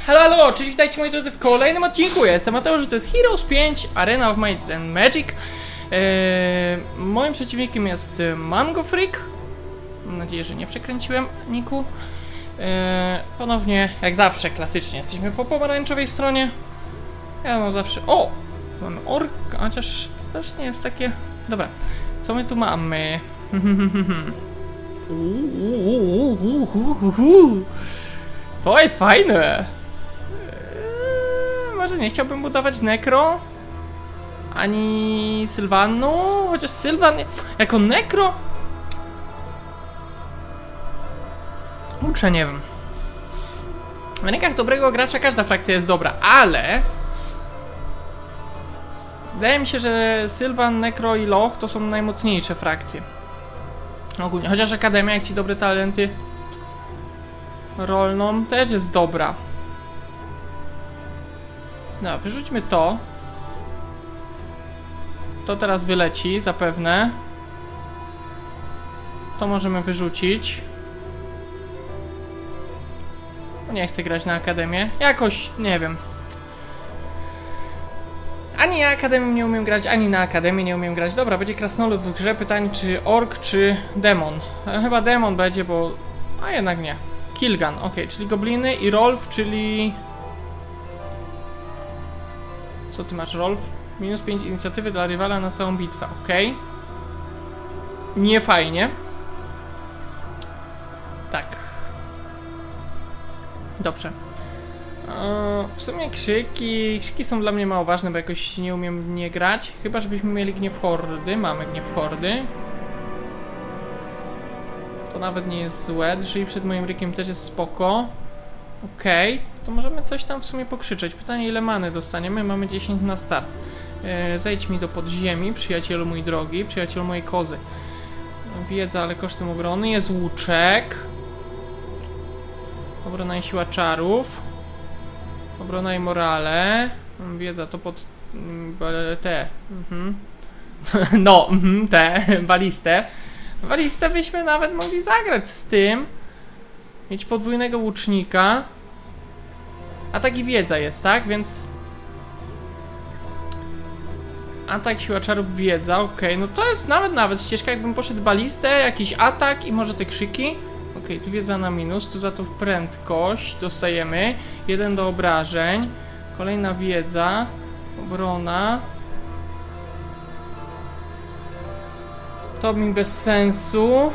Halo, halo, cześć, witajcie moi drodzy w kolejnym odcinku. Ja jestem Mateusz, to jest Heroes 5 Arena of Might and Magic. Moim przeciwnikiem jest Mango Freak. Mam nadzieję, że nie przekręciłem niku. Ponownie, jak zawsze, klasycznie jesteśmy po pomarańczowej stronie. Ja mam zawsze... O! Mamy ork, chociaż to też nie jest takie... Dobra, co my tu mamy? To jest fajne! Może nie chciałbym budować Necro ani Sylwanu, chociaż Sylwan jako Necro... Kurczę, nie wiem. W rękach dobrego gracza każda frakcja jest dobra, ale... Wydaje mi się, że Sylwan, Necro i Loch to są najmocniejsze frakcje. Ogólnie, chociaż Akademia, jak ci dobre talenty rolną, też jest dobra. No, wyrzućmy to. To teraz wyleci, zapewne. To możemy wyrzucić. Nie chcę grać na Akademię. Jakoś, nie wiem. Ani ja Akademią nie umiem grać, ani na Akademię nie umiem grać. Dobra, będzie krasnolud w grze. Pytanie, czy ork, czy demon. Chyba demon będzie, bo... A jednak nie. Kilgan, ok, czyli gobliny i Rolf, czyli... Co ty masz, Rolf? Minus 5 inicjatywy dla rywala na całą bitwę, ok. Nie fajnie. Tak. Dobrze. W sumie krzyki są dla mnie mało ważne, bo jakoś nie umiem nie grać. Chyba żebyśmy mieli gniew hordy. Mamy gniew hordy. To nawet nie jest złe. Drżyj przed moim rykiem też jest spoko. Okej, to możemy coś tam w sumie pokrzyczeć. Pytanie, ile many dostaniemy? Mamy 10 na start. Zejdź mi do podziemi, przyjacielu mój drogi, przyjacielu mojej kozy. Wiedza, ale kosztem obrony. Jest łuczek. Obrona i siła czarów. Obrona i morale. Wiedza to pod... te. No, te. Balistę. Balistę byśmy nawet mogli zagrać z tym. Mieć podwójnego łucznika. Atak i wiedza jest, tak? Więc... Atak, siła czarów, wiedza, okej. No to jest nawet ścieżka, jakbym poszedł balistę, jakiś atak i może te krzyki. Okej, tu wiedza na minus, tu za to prędkość dostajemy. 1 do obrażeń. Kolejna wiedza. Obrona. To mi bez sensu.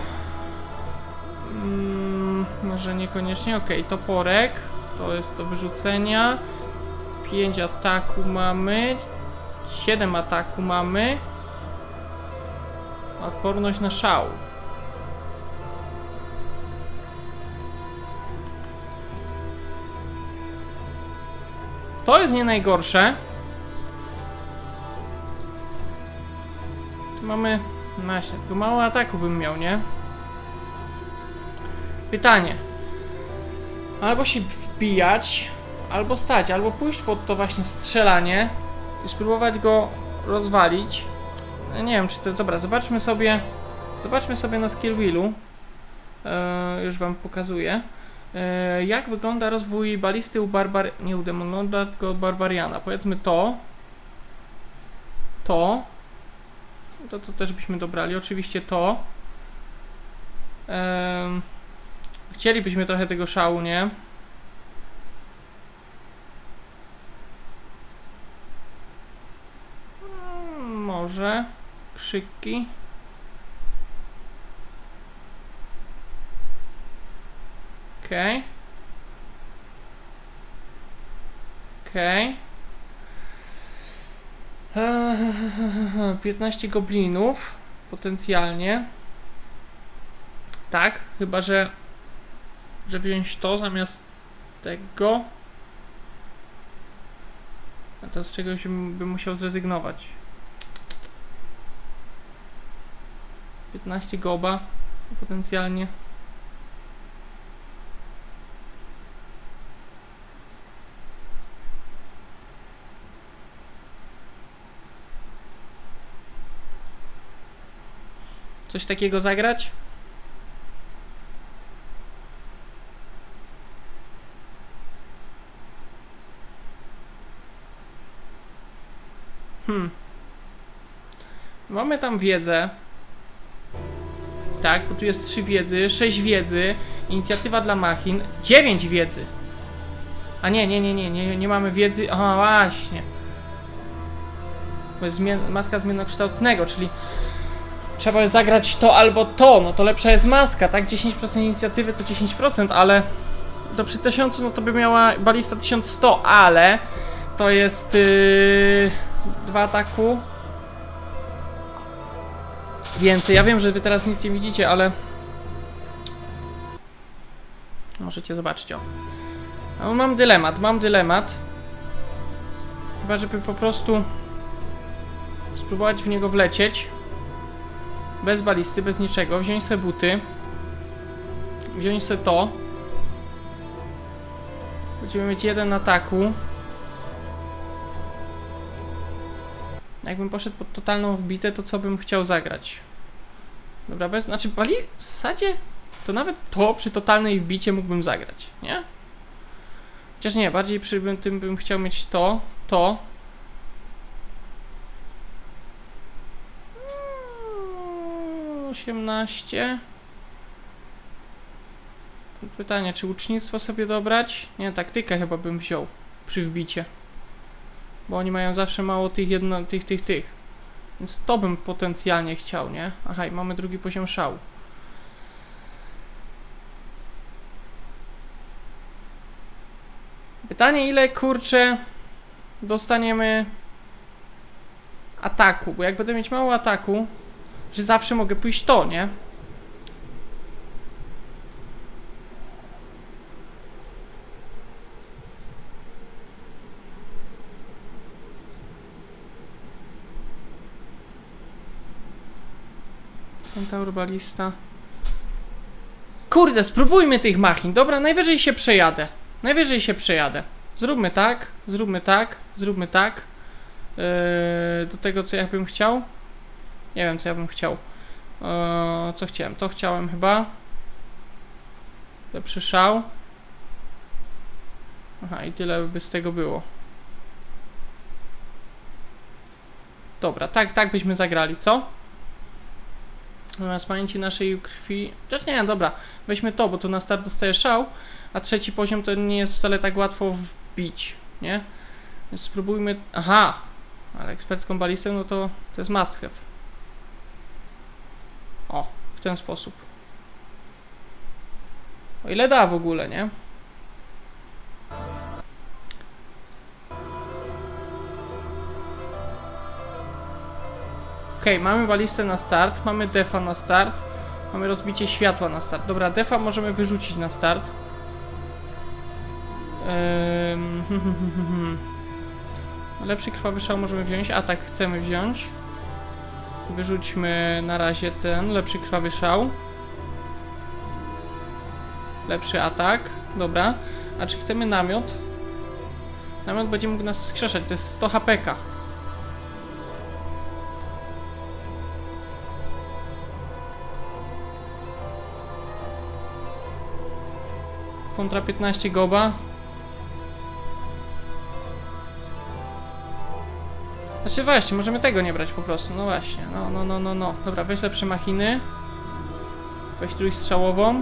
Może niekoniecznie. Okej, toporek. To jest do wyrzucenia. 5 ataku mamy. 7 ataku mamy. Odporność na szał. To jest nie najgorsze. Tu mamy... Właśnie, tylko mało ataku bym miał, nie? Pytanie. Albo się wbijać, albo stać, albo pójść pod to właśnie strzelanie i spróbować go rozwalić. Nie wiem, czy to... Dobra, zobaczmy sobie na skill wheelu. Już wam pokazuję. Jak wygląda rozwój balisty u nie u demonlorda, tylko barbariana. Powiedzmy to. To też byśmy dobrali. Oczywiście to. Chcielibyśmy trochę tego szału, nie? Może. Krzyki. Okej. Okej. 15 goblinów. Potencjalnie. Tak, chyba że wziąć to zamiast tego. A to z czegoś bym musiał zrezygnować. 15 goba. Potencjalnie. Coś takiego zagrać? Mamy tam wiedzę. Tak, bo tu jest 3 wiedzy, 6 wiedzy, inicjatywa dla machin, 9 wiedzy. A nie mamy wiedzy, aha właśnie. To jest maska zmiennokształtnego, czyli trzeba zagrać to albo to, no to lepsza jest maska, tak? 10% inicjatywy to 10%, ale to przy 1000 no to by miała balista 1100, ale to jest 2 ataku. Więcej, ja wiem, że wy teraz nic nie widzicie, ale możecie zobaczyć, o. No, mam dylemat. Chyba, żeby po prostu spróbować w niego wlecieć. Bez balisty, bez niczego. Wziąć sobie buty. Wziąć sobie to. Będziemy mieć 1 ataku. Jakbym poszedł pod totalną wbitę, to co bym chciał zagrać? Dobra, znaczy w zasadzie to nawet to przy totalnej wbicie mógłbym zagrać, nie? Chociaż nie, bardziej przy tym bym chciał mieć to. 18. Pytanie, czy łucznictwo sobie dobrać? Nie, taktykę chyba bym wziął przy wbicie. Bo oni mają zawsze mało tych tych. Więc to bym potencjalnie chciał, nie? Aha, i mamy drugi poziom szału. Pytanie, ile kurczę dostaniemy ataku, bo jak będę mieć mało ataku, że zawsze mogę pójść to, nie? Centaur, balista. Kurde, spróbujmy tych machin. Dobra, najwyżej się przejadę. Zróbmy tak. Do tego, co ja bym chciał. Nie wiem, co ja bym chciał. Co chciałem? To chciałem chyba. Lepszy szał. Aha, i tyle by z tego było. Dobra, tak byśmy zagrali, co? Z pamięci naszej krwi. Też nie, dobra, weźmy to, bo tu na start dostaje szał, a trzeci poziom to nie jest wcale tak łatwo wbić, nie? Więc spróbujmy. Aha! Ale ekspercką balistę, no to jest must have. O, w ten sposób. O ile da w ogóle, nie? Okej, mamy balistę na start, mamy defa na start, mamy rozbicie światła na start. Dobra, defa możemy wyrzucić na start. Lepszy krwawy szał możemy wziąć, atak chcemy wziąć. Wyrzućmy na razie ten lepszy krwawy szał. Lepszy atak, dobra. A czy chcemy namiot? Namiot będzie mógł nas skrzeszać, to jest 100 HPK. Kontra 15 goba. Znaczy właśnie, możemy tego nie brać po prostu, no właśnie. No. Dobra, weź lepsze machiny. Weź trójstrzałową.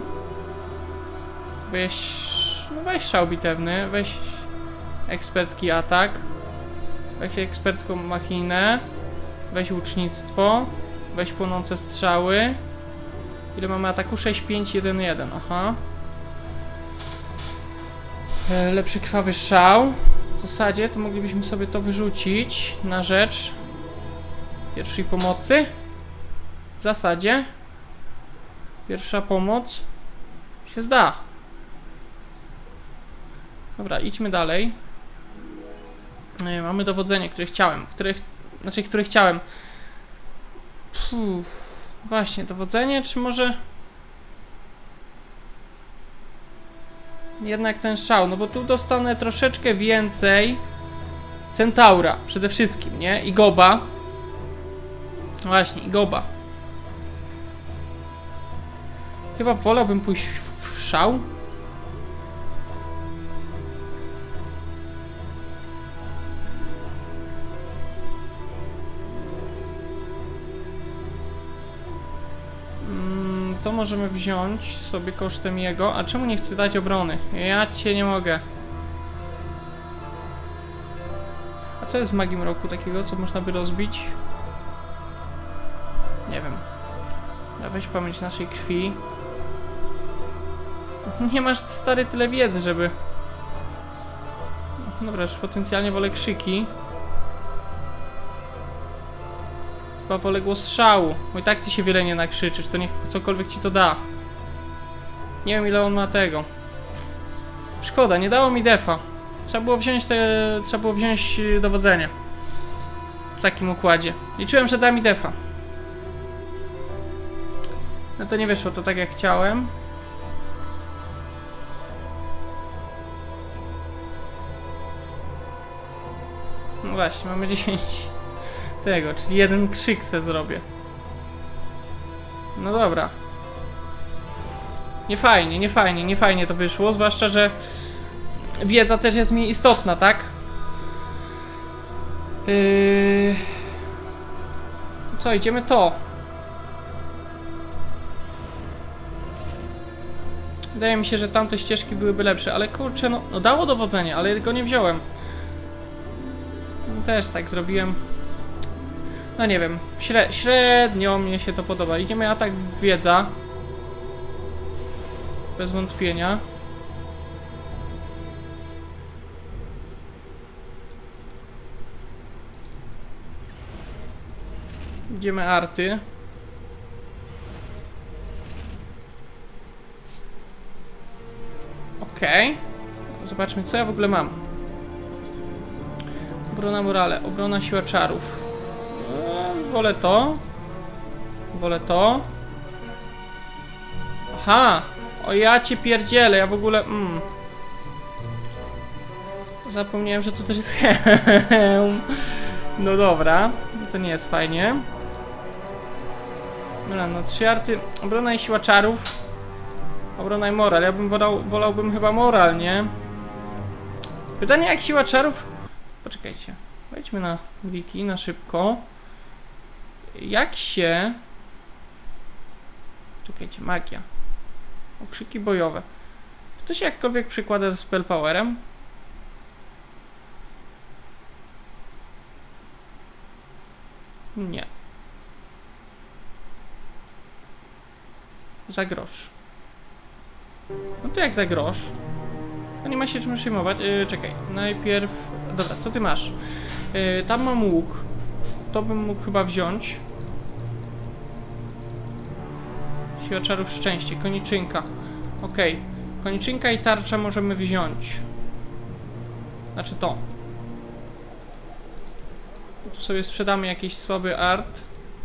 Weź szał bitewny. Weź ekspercki atak. Weź ekspercką machinę. Weź łucznictwo. Weź płonące strzały. Ile mamy ataku? 6, 5, 1, 1. Aha. Lepszy krwawy szał. W zasadzie to moglibyśmy sobie to wyrzucić na rzecz pierwszej pomocy. W zasadzie pierwsza pomoc się zda. Dobra, idźmy dalej. Mamy dowodzenie, które chciałem. Właśnie, dowodzenie, czy może jednak ten szał, no bo tu dostanę troszeczkę więcej Centaura przede wszystkim, nie? I Goba. Właśnie, i Goba. Chyba wolałbym pójść w szał. to możemy wziąć sobie kosztem jego. A czemu nie chcę dać obrony? Ja cię nie mogę. A co jest w Magim Roku takiego, co można by rozbić? Nie wiem. Weź pamięć naszej krwi. Nie masz, stary, tyle wiedzy, żeby... Dobra, już potencjalnie wolę krzyki. Chyba wolę głos strzału, bo i tak ty się wiele nie nakrzyczysz, to niech cokolwiek ci to da. Nie wiem, ile on ma tego. Szkoda, nie dało mi defa. Trzeba było wziąć dowodzenie. W takim układzie. Liczyłem, że da mi defa. No to nie wyszło to tak, jak chciałem. No właśnie, mamy 10 tego, czyli jeden krzyk se zrobię. No dobra. Nie fajnie to wyszło, zwłaszcza, że wiedza też jest mi istotna, tak? Co, idziemy to. Wydaje mi się, że tamte ścieżki byłyby lepsze, ale kurczę, no dało dowodzenie, ale go nie wziąłem. Też tak zrobiłem. No nie wiem, średnio mnie się to podoba. Idziemy atak wiedza. Bez wątpienia. Idziemy arty. Okej. Zobaczmy, co ja w ogóle mam. Obrona morale, obrona siła czarów. Wolę to. Wolę to. Aha! O ja cię pierdzielę, ja w ogóle... Zapomniałem, że to też jest hełm. No dobra, to nie jest fajnie. Dobra, no 3 arty. Obrona i siła czarów. Obrona i moral. Ja bym wolałbym chyba moral, nie? Pytanie, jak siła czarów... Poczekajcie. Wejdźmy na wiki, na szybko. Jak się... Czekajcie, magia. Okrzyki bojowe. Czy to się jakkolwiek przykłada ze spell powerem? Nie. Za grosz. No to jak za grosz? To nie ma się czym przejmować. Czekaj, najpierw... Dobra, co ty masz? Tam mam łuk. To bym mógł chyba wziąć. Siła czarów, szczęście, koniczynka. Okej. Koniczynka i tarcza możemy wziąć. Znaczy to. Tu sobie sprzedamy jakiś słaby art.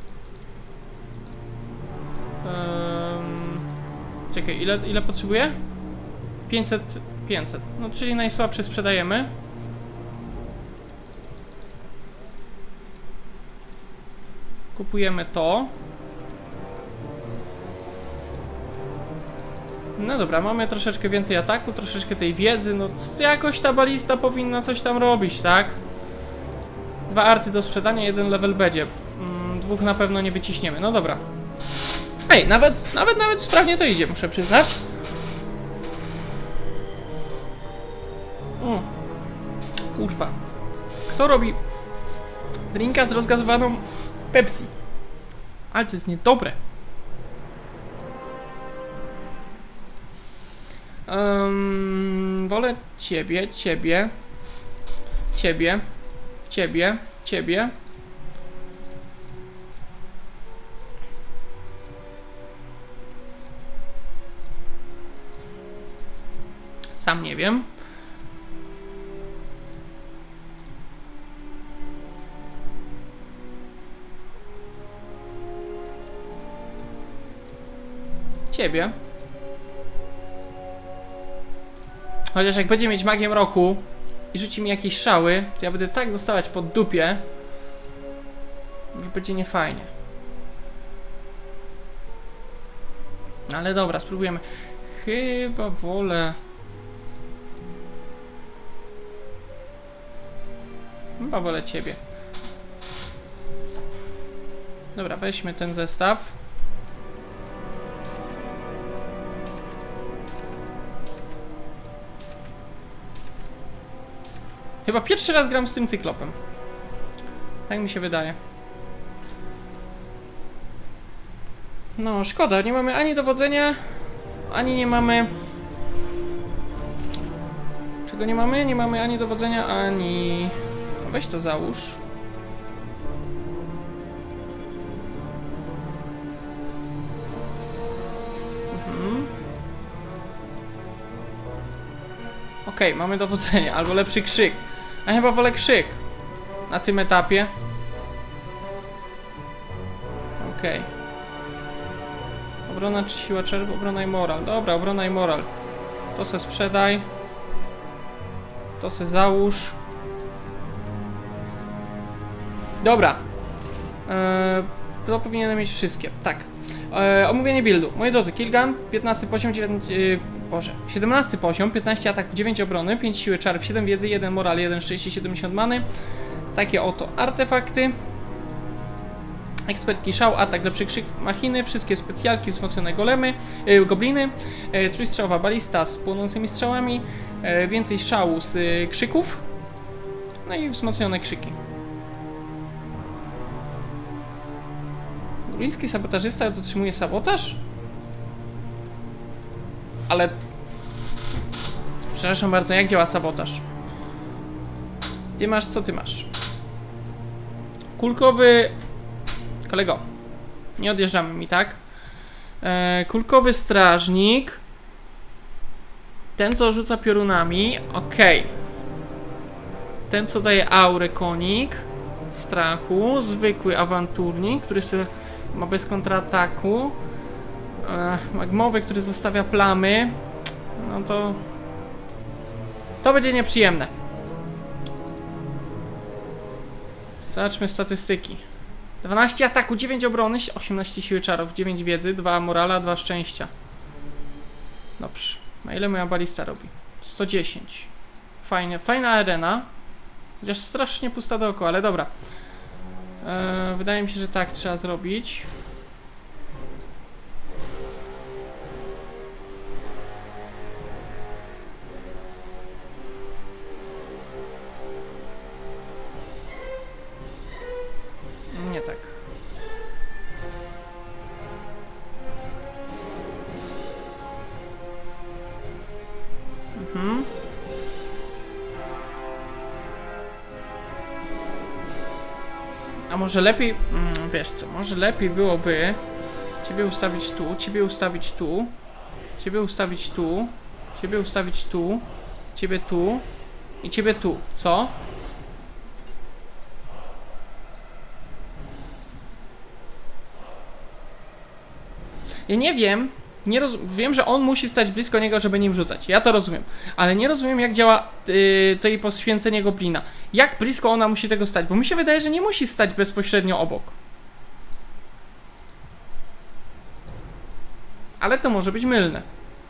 Czekaj, ile potrzebuję? 500. No, czyli najsłabszy sprzedajemy. Kupujemy to. No dobra, mamy troszeczkę więcej ataku, troszeczkę tej wiedzy. No jakoś ta balista powinna coś tam robić, tak? 2 arty do sprzedania, 1 level będzie. 2 na pewno nie wyciśniemy, no dobra. Ej, nawet sprawnie to idzie, muszę przyznać. Kurwa. Kto robi drinka z rozgazowaną Pepsi? Ale to jest niedobre. Wolę ciebie. Sam nie wiem. Ciebie. Chociaż jak będzie mieć magię roku i rzuci mi jakieś szały, to ja będę tak dostawać pod dupie, że będzie niefajnie. No ale dobra, spróbujemy. Chyba wolę... Chyba wolę ciebie. Dobra, weźmy ten zestaw. Chyba pierwszy raz gram z tym cyklopem. Tak mi się wydaje. No, szkoda, nie mamy ani dowodzenia, ani nie mamy... Czego nie mamy? Nie mamy ani dowodzenia, ani... Weź to załóż. Okej, mamy dowodzenie, albo lepszy krzyk. Ja chyba wolę krzyk na tym etapie. Okej. Obrona czy siła czerw? Obrona i moral. Dobra, obrona i moral. To se sprzedaj. To se załóż. Dobra. To powinienem mieć wszystkie. Tak. Omówienie buildu. Moi drodzy, Killgun, 15 poziom, 17 poziom, 15 ataków, 9 obrony, 5 siły czarów, 7 wiedzy, 1 moral, 1 szczęście, 70 many. Takie oto artefakty. Ekspertki szał, atak, lepszy krzyk, machiny, wszystkie specjalki, wzmocnione golemy, gobliny, trójstrzałowa balista z płonącymi strzałami, więcej szału z krzyków, no i wzmocnione krzyki. Gobliński sabotażysta dotrzymuje sabotaż? Ale... Przepraszam bardzo, jak działa sabotaż? Ty masz, co ty masz? Kulkowy... Kolego, nie odjeżdżamy mi, tak? Kulkowy strażnik. Ten, co rzuca piorunami. Okej. Ten, co daje aurę, konik. Strachu. Zwykły awanturnik, który ma bez kontrataku. Magmowy, który zostawia plamy. No to... To będzie nieprzyjemne. Zobaczmy statystyki. 12 ataku, 9 obrony, 18 siły czarów, 9 wiedzy, 2 morala, 2 szczęścia. Dobrze. A ile moja balista robi? 110. Fajnie, fajna arena. Chociaż strasznie pusta dookoła, ale dobra. Wydaje mi się, że tak trzeba zrobić. Nie tak. A może lepiej... wiesz co, może lepiej byłoby ciebie ustawić tu, ciebie ustawić tu, ciebie ustawić tu, ciebie ustawić tu, ciebie tu i ciebie tu, co? Ja nie wiem, wiem, że on musi stać blisko niego, żeby nim rzucać. Ja to rozumiem. Ale nie rozumiem, jak działa to jej poświęcenie goblina. Jak blisko ona musi tego stać? Bo mi się wydaje, że nie musi stać bezpośrednio obok. Ale to może być mylne.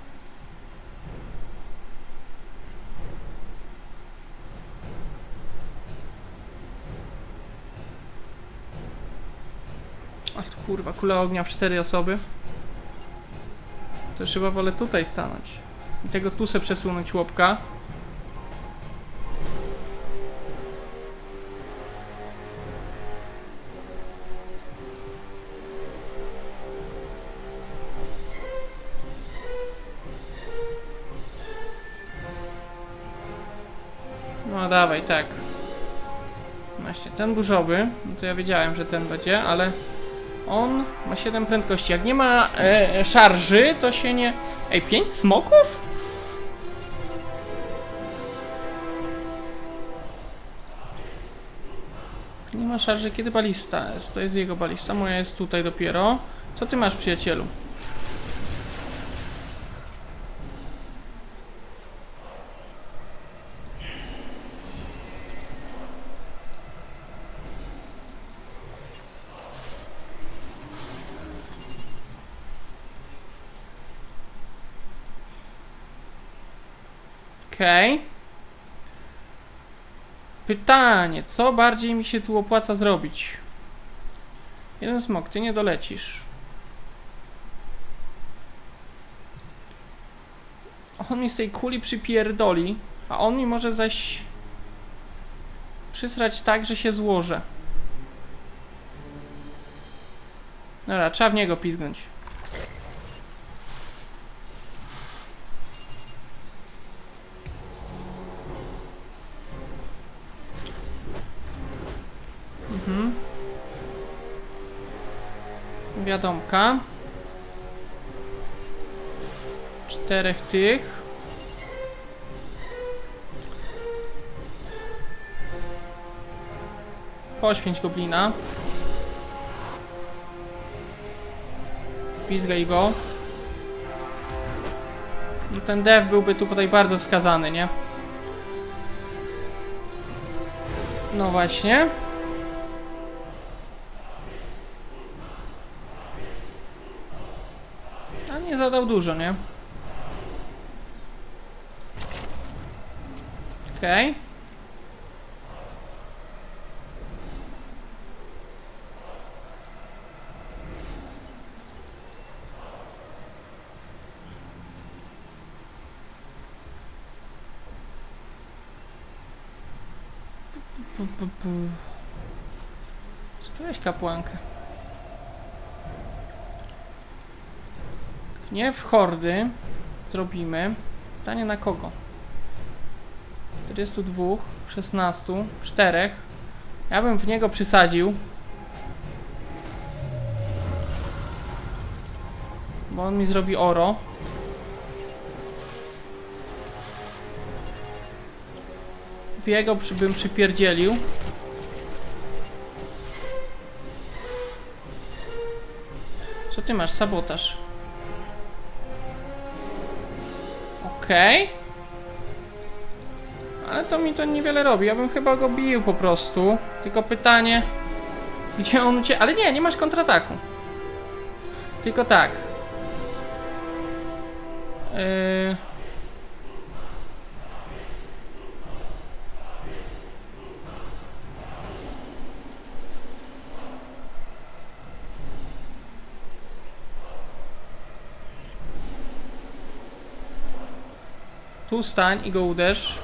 Ach, kurwa, kula ognia w 4 osoby. To chyba wolę tutaj stanąć. I tego tu se przesunąć łopka. No dawaj, tak. Właśnie, ten burzowy, no to ja wiedziałem, że ten będzie, ale on ma 7 prędkości. Jak nie ma szarży, to się nie... Ej, 5 smoków? Nie ma szarży, kiedy balista jest? To jest jego balista, moja jest tutaj dopiero. Co ty masz, przyjacielu? Okej. Pytanie, co bardziej mi się tu opłaca zrobić? Jeden smok, ty nie dolecisz. On mi z tej kuli przypierdoli, a on mi może zaś przysrać tak, że się złożę. Dobra, trzeba w niego pizgnąć. Wiadomka. 4 tych. Poświęć goblina. Pizgaj go. No ten dev byłby tutaj bardzo wskazany, nie? No właśnie. A nie zadał dużo, nie? Okej. Spróbuj kapłankę. Gniew hordy zrobimy. Pytanie na kogo? 42, 16, 4. Ja bym w niego przysadził. Bo on mi zrobi oro. W jego bym przypierdzielił. Co ty masz? Sabotaż. Okej. Ale to mi to niewiele robi. Ja bym chyba go bił po prostu. Tylko pytanie, gdzie on uciekł? Ale nie masz kontrataku. Tylko tak. Tu stań i go uderz.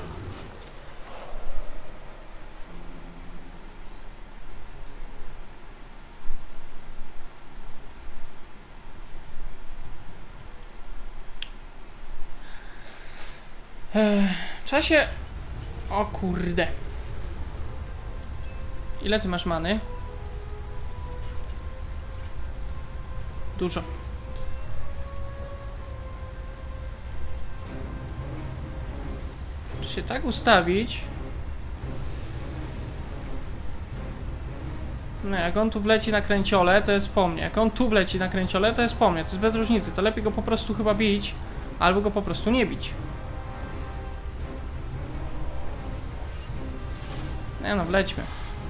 Trzeba się... O kurde. Ile ty masz many? Dużo. Czy się tak ustawić? No, jak on tu wleci na kręciole, to jest po mnie. Jak on tu wleci na kręciole, to jest po mnie. To jest bez różnicy. To lepiej go po prostu chyba bić, albo go po prostu nie bić. Nie no, wlećmy.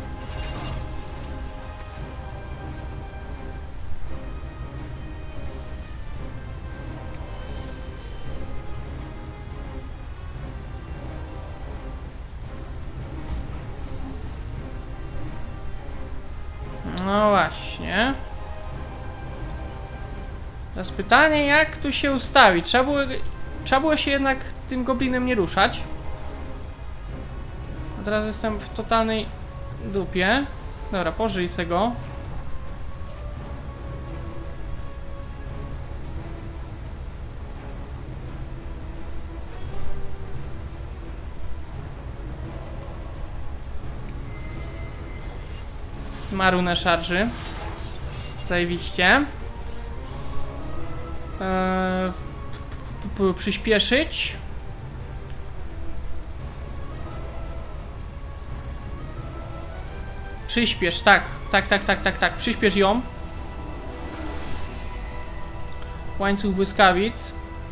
No właśnie. Teraz pytanie, jak tu się ustawić? Trzeba było się jednak tym goblinem nie ruszać. A teraz jestem w totalnej dupie. Dobra, pożyj se go. Ma runę szarży. Zajebiście. Przyspieszyć. Przyspiesz, tak. Tak. Przyspiesz ją. Łańcuch błyskawic.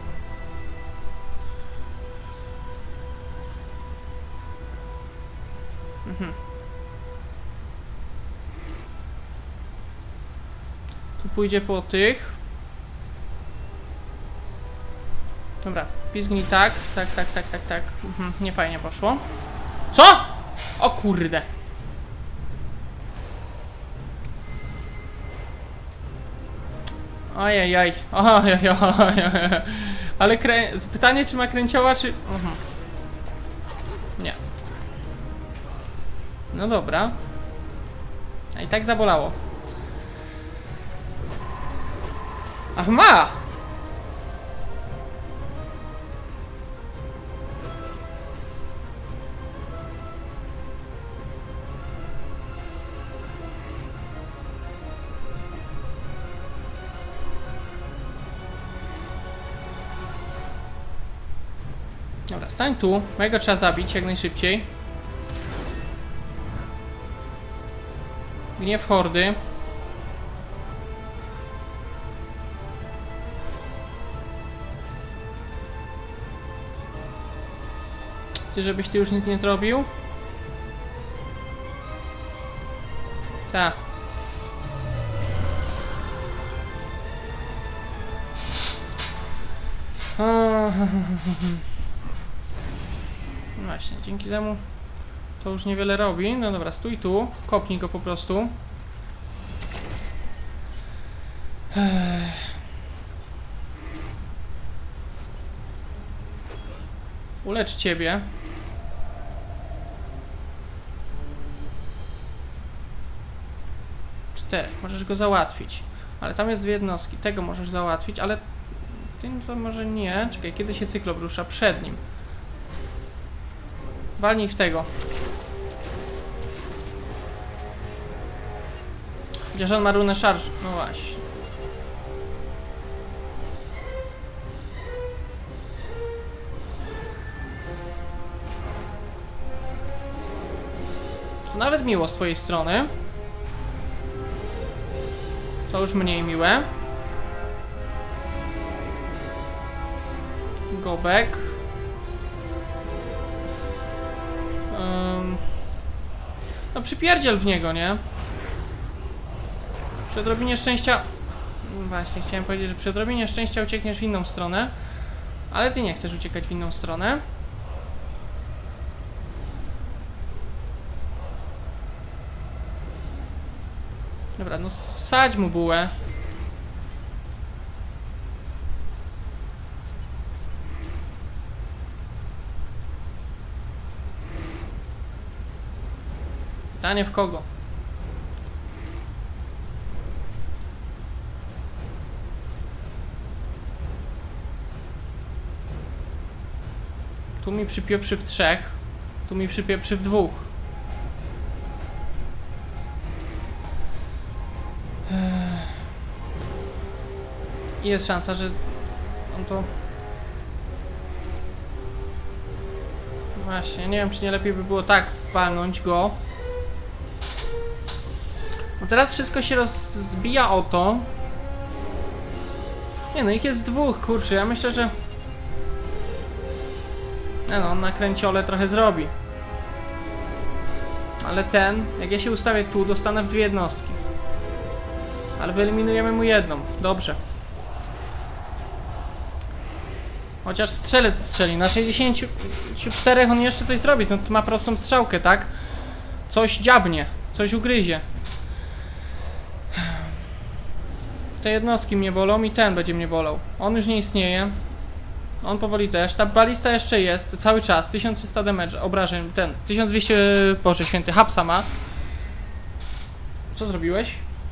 Tu pójdzie po tych. Dobra, pizgnij tak. Tak. Nie fajnie poszło. Co? O kurde. Ojej. Ale pytanie, czy ma kręcioła, czy... Nie. No dobra. A i tak zabolało. Ach, ma! Dobra, stań tu. Mojego trzeba zabić jak najszybciej. Gniew hordy. Ty, żebyś ty już nic nie zrobił? Tak. Właśnie, dzięki temu to już niewiele robi. No dobra, stój tu. Kopnij go po prostu. Ulecz ciebie. Możesz go załatwić. Ale tam jest 2 jednostki. Tego możesz załatwić, ale tym to może nie. Czekaj, kiedy się cyklop rusza? Przed nim. Walnij w tego. Chociaż on ma runę szarż. No właśnie. To nawet miło z twojej strony. To już mniej miłe. Go back. No przypierdziel w niego, nie? Przy odrobinie szczęścia... Właśnie, chciałem powiedzieć, że przy odrobinie szczęścia uciekniesz w inną stronę. Ale ty nie chcesz uciekać w inną stronę. Dobra, no wsadź mu bułę. Pytanie w kogo? Tu mi przypieprzy w 3. Tu mi przypieprzy w 2. I jest szansa, że on to... Właśnie, nie wiem, czy nie lepiej by było tak walnąć go. No teraz wszystko się rozbija o to. Nie no, ich jest 2, kurczę, ja myślę, że... No, on na kręciole trochę zrobi. Ale ten, jak ja się ustawię tu, dostanę w 2 jednostki. Ale wyeliminujemy mu jedną, dobrze. Chociaż strzelec strzeli, na 64 on jeszcze coś zrobi, no to ma prostą strzałkę, tak? Coś dziabnie, coś ugryzie. Te jednostki mnie bolą i ten będzie mnie bolał. On już nie istnieje. On powoli też. Ta balista jeszcze jest cały czas. 1300 damage, obrażeń. Ten 1200, Boże święty, hapsa ma. Co zrobiłeś?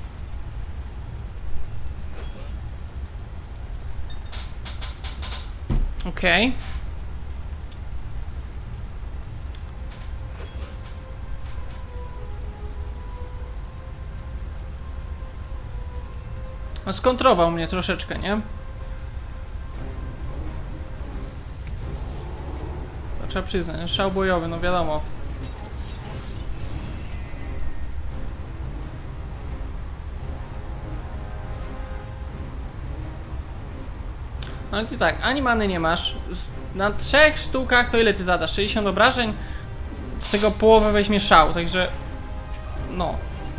Okej. No skontrował mnie troszeczkę, nie? To trzeba przyznać, szał bojowy, no wiadomo. Ale ty tak, ani many nie masz. Na 3 sztukach to ile ty zadasz? 60 obrażeń? Z czego połowę weźmie szał, także... No.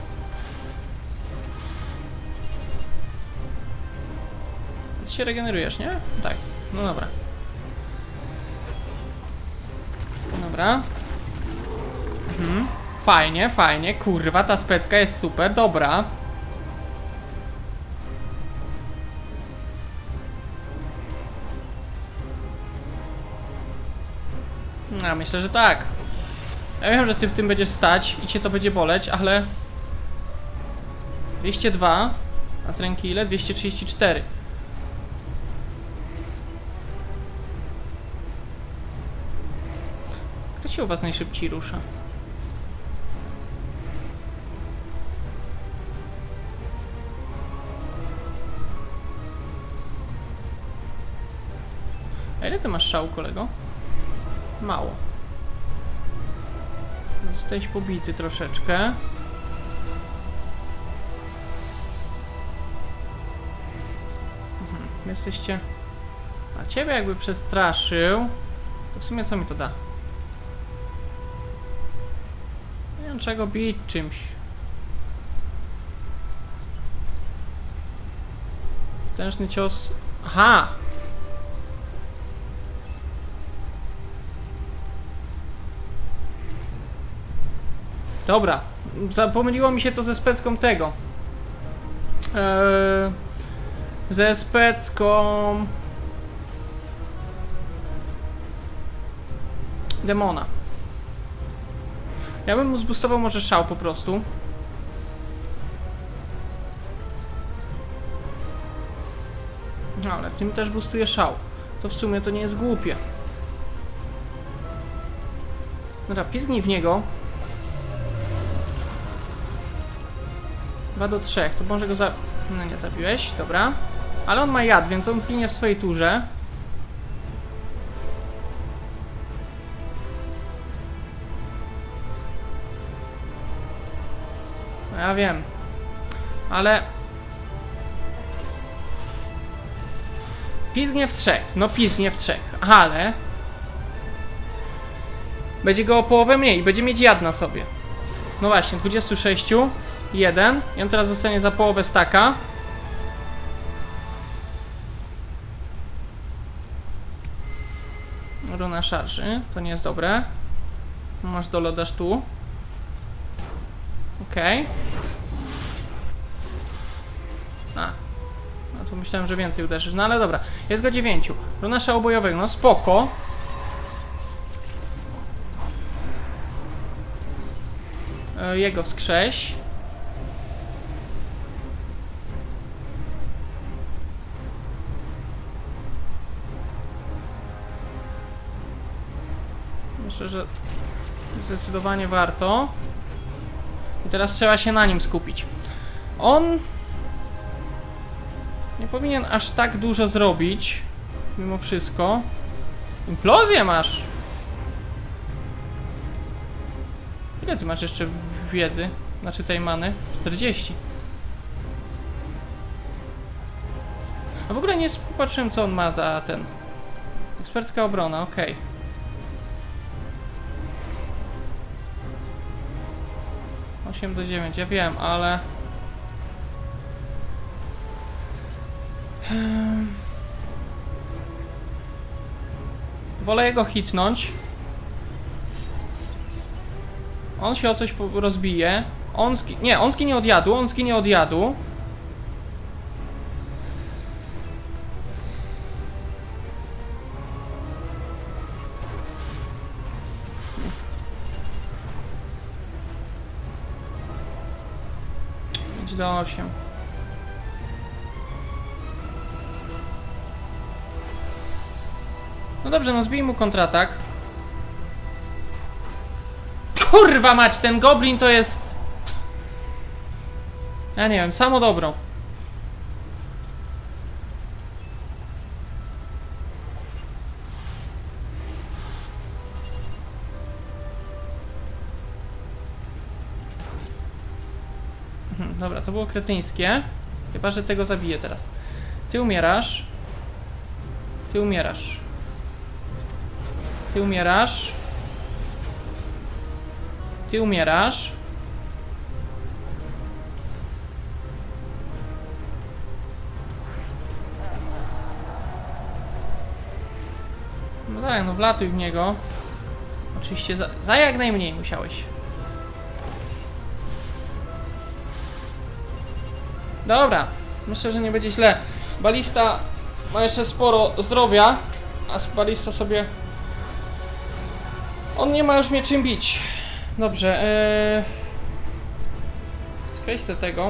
Ty się regenerujesz, nie? Tak, no dobra. Dobra. Fajnie, fajnie, kurwa, ta specka jest super, dobra. Ja myślę, że tak. Ja wiem, że ty w tym będziesz stać i cię to będzie boleć, ale... 202, a z ręki ile? 234. Kto się u was najszybciej rusza? A ile ty masz szału, kolego? Mało. Jesteś pobity troszeczkę. Jesteście... A ciebie jakby przestraszył, to w sumie co mi to da? Nie wiem czego bić czymś. Potężny cios... Aha! Dobra, pomyliło mi się to ze specką tego. Ze specką... demona. Ja bym mu zboostował może szał po prostu. No ale tym też boostuje szał. To w sumie to nie jest głupie. Dobra, pizgnij w niego. 2 do 3, to może go no nie zabiłeś, dobra. Ale on ma jad, więc on zginie w swojej turze. No ja wiem. Ale... Pizgnie w 3, no pizgnie w 3, ale... Będzie go o połowę mniej, będzie mieć jad na sobie. No właśnie, 26, 1 i on teraz zostanie za połowę staka. Runa szarży, to nie jest dobre. Masz dole, dasz tu. Okej. A. No to myślałem, że więcej uderzysz, no ale dobra. Jest go 9. Runa szału bojowego, no spoko. Jego wskrześ. Myślę, że zdecydowanie warto. I teraz trzeba się na nim skupić. On nie powinien aż tak dużo zrobić. Mimo wszystko. Implozję masz! Ile ty masz jeszcze wiedzy? Znaczy tej many? 40. A w ogóle nie popatrzyłem co on ma za ten... Ekspercka obrona, okej. 8 do 9, ja wiem, ale... Wolę jego hitnąć. On się o coś rozbije. Nie, on zginie od jadu, on zginie od jadu. Do 8. No dobrze, no zbij mu kontratak. Kurwa mać, ten goblin to jest... Ja nie wiem, samo dobro. Dobra, to było kretyńskie. Chyba, że tego zabiję teraz. Ty umierasz. Ty umierasz. Ty umierasz. Ty umierasz. No tak, no wlatuj w niego. Oczywiście za jak najmniej musiałeś. Dobra, myślę, że nie będzie źle. Balista ma jeszcze sporo zdrowia, a balista sobie... On nie ma już mnie czym bić. Dobrze, skreś se tego.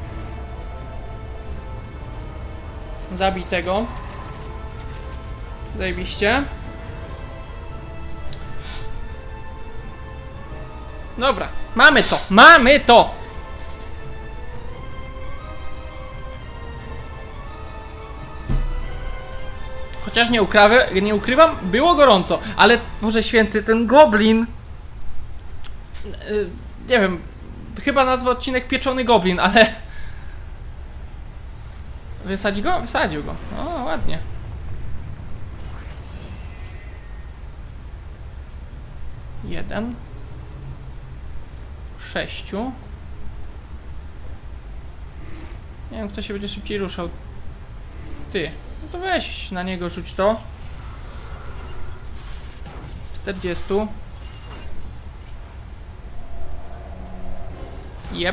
Zabij tego. Zajebiście. Dobra, mamy to! Mamy to! Chociaż nie ukrywam, było gorąco, ale Boże Święty, ten goblin... nie wiem, chyba nazwa odcinek Pieczony Goblin, ale... Wysadzi go? Wysadził go. O, ładnie. Jeden. 6. Nie wiem, kto się będzie szybciej ruszał. Ty. No to weź na niego, rzuć to. 40. Jep.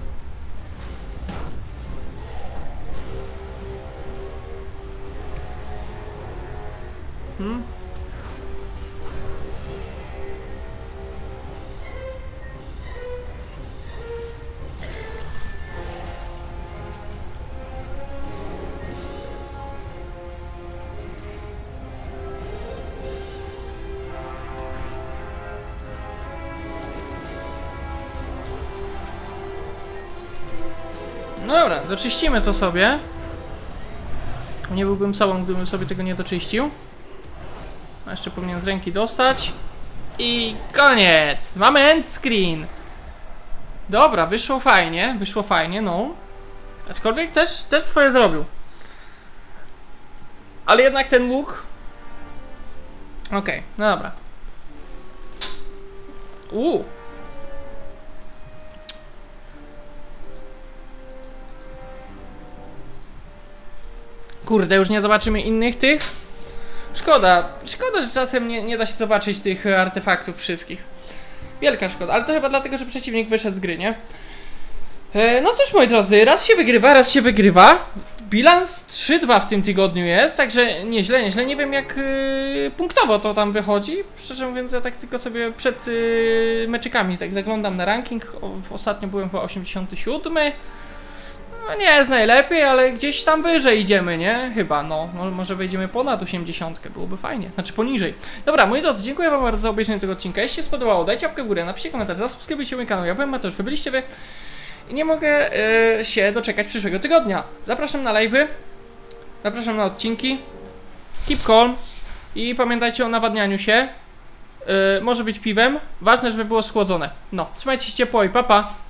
No dobra, doczyścimy to sobie. Nie byłbym sobą, gdybym sobie tego nie doczyścił. A jeszcze powinien z ręki dostać. I koniec! Mamy end screen! Dobra, wyszło fajnie, no. Aczkolwiek też swoje zrobił. Ale jednak ten łuk... Okej, no dobra. Kurde, już nie zobaczymy innych tych. Szkoda, że czasem nie da się zobaczyć tych artefaktów wszystkich. Wielka szkoda, ale to chyba dlatego, że przeciwnik wyszedł z gry, nie? No cóż, moi drodzy, raz się wygrywa. Bilans 3-2 w tym tygodniu jest, także nieźle. Nie wiem, jak punktowo to tam wychodzi. Szczerze mówiąc, ja tak tylko sobie przed meczykami tak zaglądam na ranking. Ostatnio byłem po 87. No nie jest najlepiej, ale gdzieś tam wyżej idziemy, nie? Chyba, no. Może wejdziemy ponad 80, byłoby fajnie. Znaczy poniżej. Dobra, moi drodzy, dziękuję wam bardzo za obejrzenie tego odcinka. Jeśli się spodobało, dajcie łapkę w górę, napiszcie komentarz, zasubskrybujcie mój kanał. Ja byłem Mateusz, wy byliście wy. I nie mogę się doczekać przyszłego tygodnia. Zapraszam na live'y. Zapraszam na odcinki. Keep calm. I pamiętajcie o nawadnianiu się. Może być piwem. Ważne, żeby było schłodzone. No, trzymajcie się ciepło i pa pa.